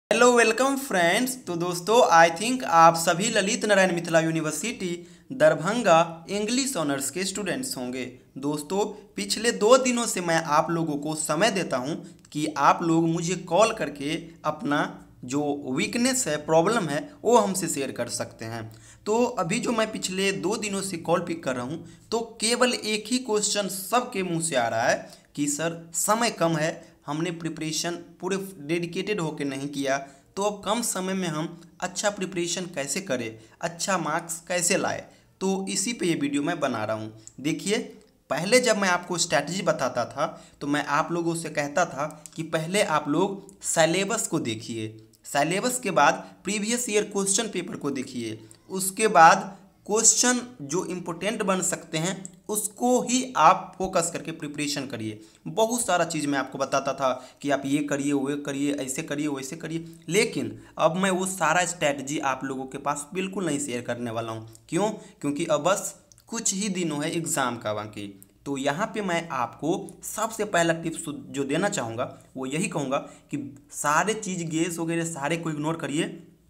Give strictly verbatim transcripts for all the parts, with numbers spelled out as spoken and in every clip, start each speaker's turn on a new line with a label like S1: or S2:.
S1: Hello welcome friends. तो दोस्तों आई think आप सभी Lalit Narayan Mithila university Darbhanga English honours के स्टूडेंट्स होंगे। दोस्तों पिछले दो दिनों से मैं आप लोगों को समय देता हूं कि आप लोग मुझे कॉल करके अपना जो वीकनेस है, प्रॉब्लम है, वो हमसे शेयर कर सकते हैं। तो अभी जो मैं पिछले दो दिनों से कॉल पिक कर रहा हूं तो केवल एक ही क्वेश्चन सबके मुंह से आ रहा है कि सर समय कम है, हमने प्रिपरेशन पूरे डेडिकेटेड होकर नहीं किया, तो अब कम समय में हम अच्छा प्रिपरेशन कैसे करें, अच्छा मार्क्स कैसे लाए। तो इसी पे ये वीडियो मैं बना रहा हूँ। देखिए, पहले जब मैं आपको स्ट्रैटेजी बताता था तो मैं आप लोगों से कहता था कि पहले आप लोग सिलेबस को देखिए, सिलेबस के बाद प्रीवियस ईयर क्वेश्चन पेपर को देखिए, उसके बाद क्वेश्चन जो इम्पोर्टेंट बन सकते हैं उसको ही आप फोकस करके प्रिपरेशन करिए। बहुत सारा चीज़ मैं आपको बताता था कि आप ये करिए, वो करिए, ऐसे करिए, वैसे करिए, लेकिन अब मैं वो सारा स्ट्रैटेजी आप लोगों के पास बिल्कुल नहीं शेयर करने वाला हूँ। क्यों? क्योंकि अब बस कुछ ही दिनों है एग्ज़ाम का बाकी। तो यहाँ पे मैं आपको सबसे पहला टिप्स जो देना चाहूँगा वो यही कहूँगा कि सारे चीज़ गेस वगैरह सारे को इग्नोर करिए,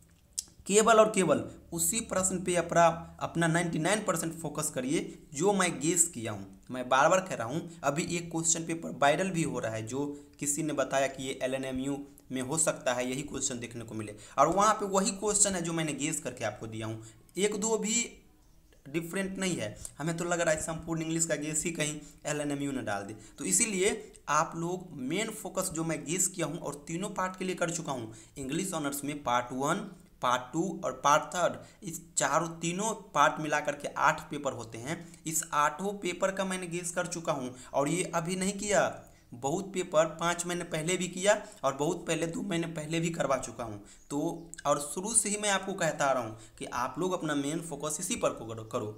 S1: केवल और केवल उसी प्रश्न पे अपना अपना निन्यानवे परसेंट फोकस करिए जो मैं गेस किया हूँ। मैं बार बार कह रहा हूँ, अभी एक क्वेश्चन पेपर वायरल भी हो रहा है जो किसी ने बताया कि ये एल एन एम यू में हो सकता है यही क्वेश्चन देखने को मिले, और वहाँ पे वही क्वेश्चन है जो मैंने गेस करके आपको दिया हूँ। एक दो भी डिफरेंट नहीं है। हमें तो लग रहा है संपूर्ण इंग्लिश का गेस ही कहीं एल एन एम यू ने डाल दे। तो इसीलिए आप लोग मेन फोकस जो मैं गेस किया हूँ और तीनों पार्ट के लिए कर चुका हूँ, इंग्लिश ऑनर्स में पार्ट वन, पार्ट टू और पार्ट थर्ड, इस चारों तीनों पार्ट मिला करके आठ पेपर होते हैं। इस आठों पेपर का मैंने गेस कर चुका हूँ, और ये अभी नहीं किया, बहुत पेपर पाँच महीने पहले भी किया और बहुत पहले दो महीने पहले भी करवा चुका हूँ। तो और शुरू से ही मैं आपको कहता आ रहा हूँ कि आप लोग अपना मेन फोकस इसी पर को करो करो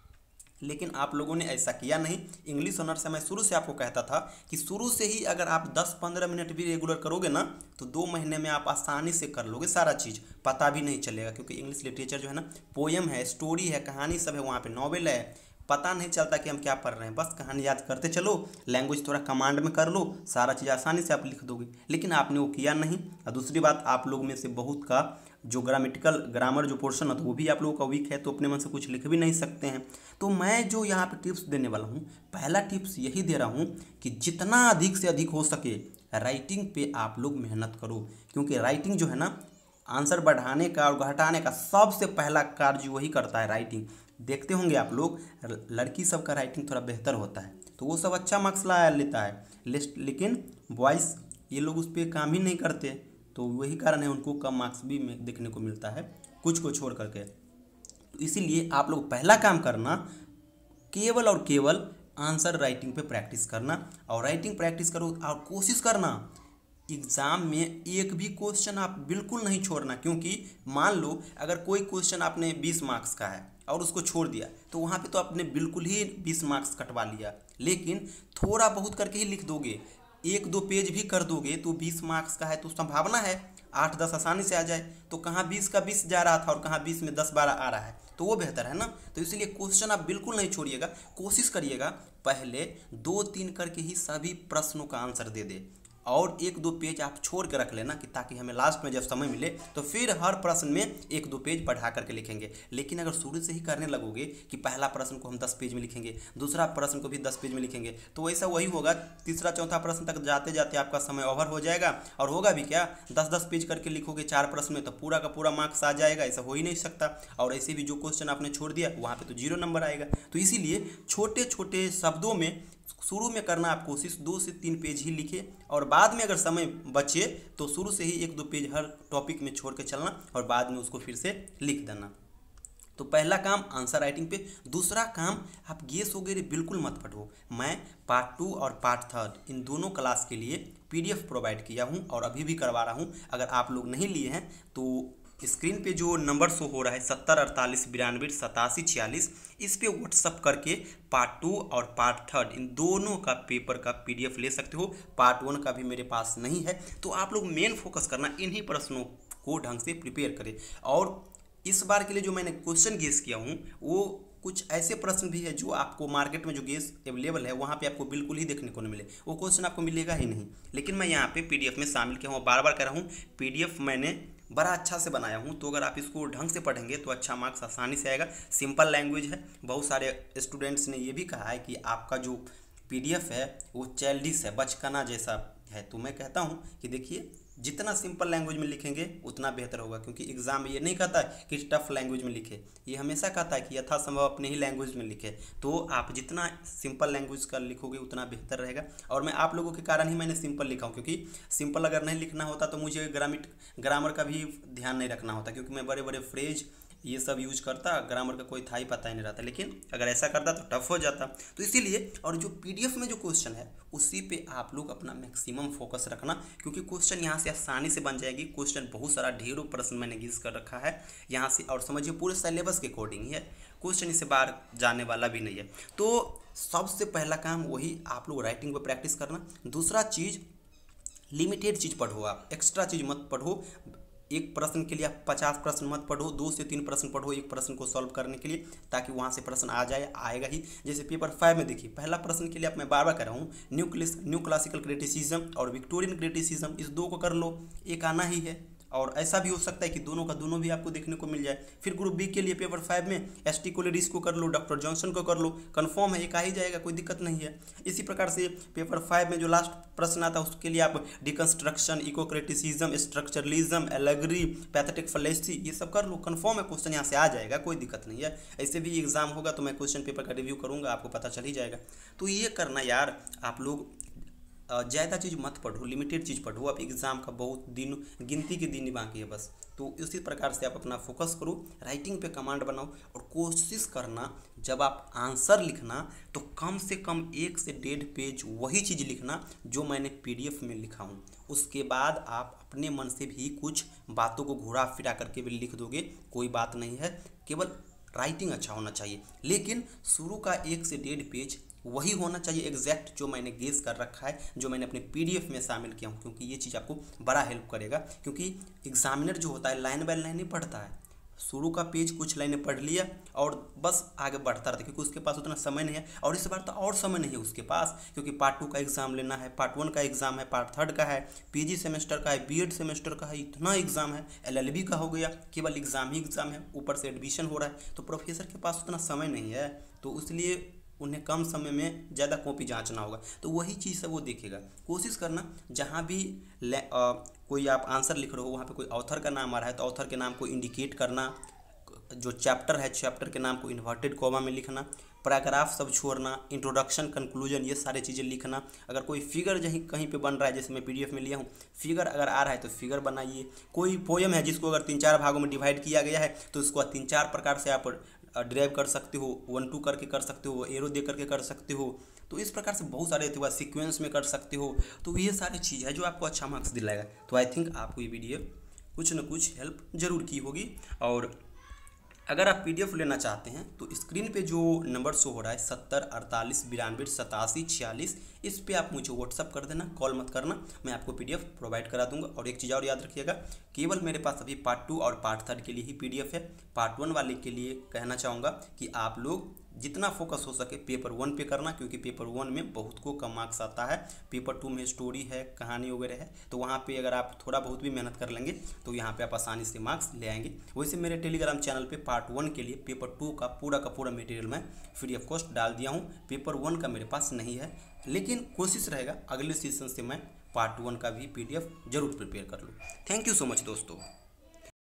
S1: लेकिन आप लोगों ने ऐसा किया नहीं। इंग्लिश ऑनर्स से मैं शुरू से आपको कहता था कि शुरू से ही अगर आप दस पंद्रह मिनट भी रेगुलर करोगे ना तो दो महीने में आप आसानी से कर लोगे सारा चीज़, पता भी नहीं चलेगा। क्योंकि इंग्लिश लिटरेचर जो है ना, पोएम है, स्टोरी है, कहानी सब है, वहाँ पे नॉवेल है, पता नहीं चलता कि हम क्या पढ़ रहे हैं, बस कहानी याद करते चलो, लैंग्वेज थोड़ा कमांड में कर लो, सारा चीज़ आसानी से आप लिख दोगे। लेकिन आपने वो किया नहीं। और दूसरी बात, आप लोग में से बहुत का जो ग्रामेटिकल ग्रामर जो पोर्शन है तो वो भी आप लोगों का वीक है, तो अपने मन से कुछ लिख भी नहीं सकते हैं। तो मैं जो यहाँ पे टिप्स देने वाला हूँ, पहला टिप्स यही दे रहा हूँ कि जितना अधिक से अधिक हो सके राइटिंग पे आप लोग मेहनत करो। क्योंकि राइटिंग जो है ना, आंसर बढ़ाने का और घटाने का सबसे पहला कार्य वही करता है, राइटिंग। देखते होंगे आप लोग, लड़की सब का राइटिंग थोड़ा बेहतर होता है तो वो सब अच्छा मार्क्स ला लेता है, लेकिन बॉयज़ ये लोग उस पर काम ही नहीं करते, तो वही कारण है उनको कम मार्क्स भी देखने को मिलता है, कुछ को छोड़ करके। तो इसीलिए आप लोग पहला काम करना, केवल और केवल आंसर राइटिंग पे प्रैक्टिस करना, और राइटिंग प्रैक्टिस करो और कोशिश करना एग्ज़ाम में एक भी क्वेश्चन आप बिल्कुल नहीं छोड़ना। क्योंकि मान लो अगर कोई क्वेश्चन आपने बीस मार्क्स का है और उसको छोड़ दिया तो वहाँ पे तो आपने बिल्कुल ही बीस मार्क्स कटवा लिया। लेकिन थोड़ा बहुत करके ही लिख दोगे, एक दो पेज भी कर दोगे तो बीस मार्क्स का है तो संभावना है आठ दस आसानी से आ जाए। तो कहाँ बीस का बीस जा रहा था और कहाँ बीस में दस बारह आ रहा है, तो वो बेहतर है ना। तो इसलिए क्वेश्चन आप बिल्कुल नहीं छोड़िएगा, कोशिश करिएगा पहले दो तीन करके ही सभी प्रश्नों का आंसर दे दे, और एक दो पेज आप छोड़ के रख लेना कि ताकि हमें लास्ट में जब समय मिले तो फिर हर प्रश्न में एक दो पेज बढ़ा करके लिखेंगे। लेकिन अगर शुरू से ही करने लगोगे कि पहला प्रश्न को हम दस पेज में लिखेंगे, दूसरा प्रश्न को भी दस पेज में लिखेंगे, तो ऐसा वही होगा, तीसरा चौथा प्रश्न तक जाते जाते आपका समय ओवर हो जाएगा। और होगा भी क्या, दस दस पेज करके लिखोगे चार प्रश्न में तो पूरा का पूरा मार्क्स आ जाएगा, ऐसा हो ही नहीं सकता। और ऐसे भी जो क्वेश्चन आपने छोड़ दिया वहाँ पर तो जीरो नंबर आएगा। तो इसीलिए छोटे छोटे शब्दों में शुरू में करना आप कोशिश, दो से तीन पेज ही लिखे, और बाद में अगर समय बचे तो शुरू से ही एक दो पेज हर टॉपिक में छोड़ के चलना और बाद में उसको फिर से लिख देना। तो पहला काम आंसर राइटिंग पे। दूसरा काम, आप गेस वगैरह बिल्कुल मत फटो। मैं पार्ट टू और पार्ट थर्ड इन दोनों क्लास के लिए पीडीएफ प्रोवाइड किया हूँ और अभी भी करवा रहा हूँ। अगर आप लोग नहीं लिए हैं तो स्क्रीन पे जो नंबर शो हो रहा है सत्तर अड़तालीस बिरानवे सतासी छियालीस, इस पे व्हाट्सअप करके पार्ट टू और पार्ट थर्ड इन दोनों का पेपर का पीडीएफ ले सकते हो। पार्ट वन का भी मेरे पास नहीं है। तो आप लोग मेन फोकस करना, इन्हीं प्रश्नों को ढंग से प्रिपेयर करें। और इस बार के लिए जो मैंने क्वेश्चन गेस किया हूँ वो कुछ ऐसे प्रश्न भी है जो आपको मार्केट में जो गेस अवेलेबल है वहाँ पे आपको बिल्कुल ही देखने को नहीं मिले, वो क्वेश्चन आपको मिलेगा ही नहीं। लेकिन मैं यहाँ पे पीडीएफ में शामिल किया हूँ, बार बार कह रहा हूँ पीडीएफ मैंने बड़ा अच्छा से बनाया हूँ, तो अगर आप इसको ढंग से पढ़ेंगे तो अच्छा मार्क्स आसानी से आएगा। सिंपल लैंग्वेज है, बहुत सारे स्टूडेंट्स ने ये भी कहा है कि आपका जो पीडीएफ है वो चाइल्डिश है, बचकाना जैसा है। तो मैं कहता हूँ कि देखिए जितना सिंपल लैंग्वेज में लिखेंगे उतना बेहतर होगा, क्योंकि एग्जाम में ये नहीं कहता है कि टफ लैंग्वेज में लिखे, ये हमेशा कहता है कि यथासंभव अपने ही लैंग्वेज में लिखे। तो आप जितना सिंपल लैंग्वेज का लिखोगे उतना बेहतर रहेगा। और मैं आप लोगों के कारण ही मैंने सिंपल लिखा हूँ, क्योंकि सिंपल अगर नहीं लिखना होता तो मुझे ग्रामिट ग्रामर का भी ध्यान नहीं रखना होता, क्योंकि मैं बड़े बड़े फ्रेज ये सब यूज करता, ग्रामर का कोई था ही पता ही नहीं रहता। लेकिन अगर ऐसा करता तो टफ हो जाता। तो इसीलिए और जो पीडीएफ में जो क्वेश्चन है उसी पे आप लोग अपना मैक्सिमम फोकस रखना, क्योंकि क्वेश्चन यहाँ से आसानी से बन जाएगी। क्वेश्चन बहुत सारा ढेरों प्रश्न मैंने गिस कर रखा है यहाँ से, और समझिए पूरे सिलेबस के अकॉर्डिंग ही है, क्वेश्चन इससे बाहर जाने वाला भी नहीं है। तो सबसे पहला काम वही आप लोग राइटिंग पर प्रैक्टिस करना। दूसरा चीज़, लिमिटेड चीज़ पढ़ो, आप एक्स्ट्रा चीज़ मत पढ़ो। एक प्रश्न के लिए आप पचास प्रश्न मत पढ़ो, दो से तीन प्रश्न पढ़ो एक प्रश्न को सॉल्व करने के लिए, ताकि वहाँ से प्रश्न आ जाए, आएगा ही। जैसे पेपर फाइव में देखिए, पहला प्रश्न के लिए आप मैं बार बार कह रहा हूँ, न्यू क्लिस न्यू क्लासिकल क्रिटिसिज्म और विक्टोरियन क्रिटिसिज्म, इस दो को कर लो, एक आना ही है। और ऐसा भी हो सकता है कि दोनों का दोनों भी आपको देखने को मिल जाए। फिर ग्रुप बी के लिए पेपर फाइव में एस टी कोलेरिस को कर लो, डॉक्टर जॉनसन को कर लो, कंफर्म है एक आ ही जाएगा, कोई दिक्कत नहीं है। इसी प्रकार से पेपर फाइव में जो लास्ट प्रश्न आता है उसके लिए आप deconstruction, eco criticism, structuralism, allegory, pathetic fallacy, ये सब कर लो, कंफर्म है क्वेश्चन यहाँ से आ जाएगा, कोई दिक्कत नहीं है। ऐसे भी एग्जाम होगा तो मैं क्वेश्चन पेपर का रिव्यू करूँगा, आपको पता चल ही जाएगा। तो ये करना यार, आप लोग ज़्यादा चीज़ मत पढ़ो, लिमिटेड चीज़ पढ़ो। अब एग्ज़ाम का बहुत दिन, गिनती के दिन ही बाकी है बस। तो इसी प्रकार से आप अपना फोकस करो, राइटिंग पे कमांड बनाओ, और कोशिश करना जब आप आंसर लिखना तो कम से कम एक से डेढ़ पेज वही चीज़ लिखना जो मैंने पीडीएफ में लिखा हूँ। उसके बाद आप अपने मन से भी कुछ बातों को घुरा फिरा करके भी लिख दोगे, कोई बात नहीं है, केवल राइटिंग अच्छा होना चाहिए। लेकिन शुरू का एक से डेढ़ पेज वही होना चाहिए एग्जैक्ट जो मैंने गेस कर रखा है, जो मैंने अपने पीडीएफ में शामिल किया हूँ, क्योंकि ये चीज़ आपको बड़ा हेल्प करेगा। क्योंकि एग्जामिनर जो होता है लाइन बाय लाइन नहीं पढ़ता है, शुरू का पेज कुछ लाइनें पढ़ लिया और बस आगे बढ़ता रहता है, क्योंकि उसके पास उतना समय नहीं है। और इस बार तो और समय नहीं है उसके पास, क्योंकि पार्ट टू का एग्ज़ाम लेना है, पार्ट वन का एग्ज़ाम है, पार्ट थर्ड का है, पीजी सेमेस्टर का है, बीएड सेमेस्टर का है, इतना एग्ज़ाम है, एलएलबी का हो गया, केवल एग्ज़ाम ही एग्ज़ाम है, ऊपर से एडमिशन हो रहा है। तो प्रोफेसर के पास उतना समय नहीं है, तो इसलिए उन्हें कम समय में ज़्यादा कॉपी जांचना होगा। तो वही चीज़ है वो देखेगा। कोशिश करना जहाँ भी आ, कोई आप आंसर लिख रहे हो वहाँ पे कोई ऑथर का नाम आ रहा है तो ऑथर के नाम को इंडिकेट करना, जो चैप्टर है चैप्टर के नाम को इन्वर्टेड कॉमा में लिखना, पैराग्राफ सब छोड़ना, इंट्रोडक्शन, कंक्लूजन, ये सारी चीज़ें लिखना। अगर कोई फिगर जहीं कहीं पे बन रहा है, जैसे मैं पीडीएफ में लिया हूँ, फिगर अगर आ रहा है तो फिगर बनाइए। कोई पोएम है जिसको अगर तीन चार भागों में डिवाइड किया गया है तो उसको तीन चार प्रकार से आप ड्राइव कर सकते हो, वन टू करके कर सकते हो, एरो दे करके कर सकते हो। तो इस प्रकार से बहुत सारे थे, सीक्वेंस में कर सकते हो। तो ये सारी चीज़ है जो आपको अच्छा मार्क्स दिलाएगा। तो आई थिंक आपको ये वीडियो कुछ न कुछ हेल्प जरूर की होगी। और अगर आप पीडीएफ लेना चाहते हैं तो स्क्रीन पे जो नंबर शो हो रहा है सत्तर अड़तालीस बिरानवे सतासी छियालीस, इस पे आप मुझे व्हाट्सअप कर देना, कॉल मत करना, मैं आपको पीडीएफ प्रोवाइड करा दूंगा। और एक चीज़ और याद रखिएगा, केवल मेरे पास अभी पार्ट टू और पार्ट थर्ड के लिए ही पीडीएफ है। पार्ट वन वाले के लिए कहना चाहूँगा कि आप लोग जितना फोकस हो सके पेपर वन पे करना, क्योंकि पेपर वन में बहुत को कम मार्क्स आता है। पेपर टू में स्टोरी है, कहानी वगैरह है, तो वहाँ पे अगर आप थोड़ा बहुत भी मेहनत कर लेंगे तो यहाँ पे आप आसानी से मार्क्स ले आएंगे। वैसे मेरे टेलीग्राम चैनल पे पार्ट वन के लिए पेपर टू का पूरा का पूरा मटेरियल मैं फ्री ऑफ कॉस्ट डाल दिया हूँ। पेपर वन का मेरे पास नहीं है, लेकिन कोशिश रहेगा अगले सीजन से मैं पार्ट वन का भी पीडीएफ जरूर प्रिपेयर कर लूँ। थैंक यू सो मच दोस्तों।